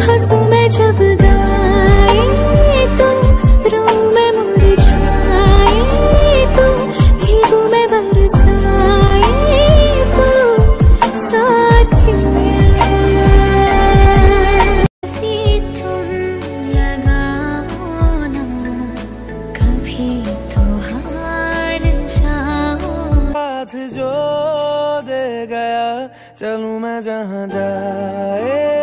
हंसू मैं जब गाए तो, रोऊं मैं मुरझाए तो, भीगू मैं बरसाए तो, साथिया सी तुम लगाओ ना, कभी तो हार जाओ। साथ जो दे गया चलूं मैं जहाँ जाए